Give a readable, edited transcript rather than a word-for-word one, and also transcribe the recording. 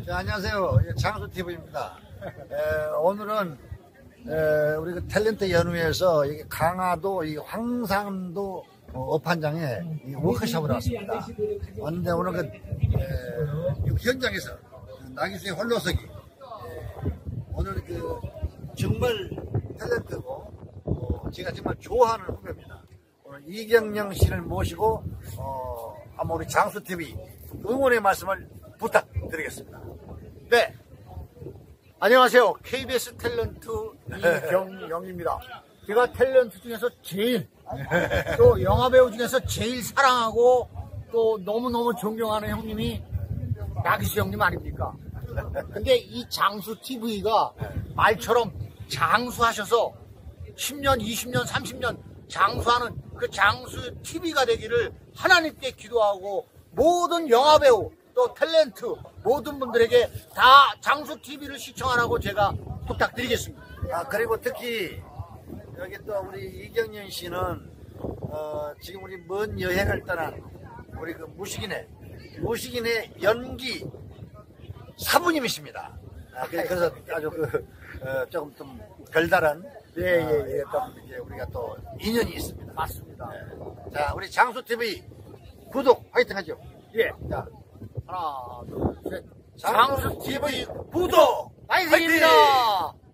자, 안녕하세요. 장수TV입니다. 오늘은 우리 그 탤런트 연후에서 강화도 이 황산도 업한장에 워크숍을 왔습니다. 왔는데 오늘 그 현장에서 나기수의 홀로서기 오늘 그 정말 탤런트고 제가 정말 좋아하는 후배입니다. 오늘 이경영 씨를 모시고 한번 우리 장수TV 응원의 말씀을 부탁드리겠습니다. 네. 안녕하세요. KBS 탤런트 이경영입니다. 제가 탤런트 중에서 제일, 또 영화배우 중에서 제일 사랑하고 또 너무너무 존경하는 형님이 나기수 형님 아닙니까? 근데 이 장수TV가 말처럼 장수하셔서 10년, 20년, 30년 장수하는 그 장수TV가 되기를 하나님께 기도하고 모든 영화배우 또 탤런트 모든 분들에게 다 장수TV를 시청하라고 제가 부탁드리겠습니다. 그리고 특히 여기 또 우리 이경영 씨는 지금 우리 먼 여행을 떠난 우리 그 무식인의 연기 사부님이십니다. 그래서 아주 조금 좀 별다른 이제 우리가 또 인연이 있습니다. 맞습니다. 자, 우리 장수TV 구독 화이팅 하죠. 예. 자, 하나, 둘, 셋. 장수TV 구독 화이팅입니다.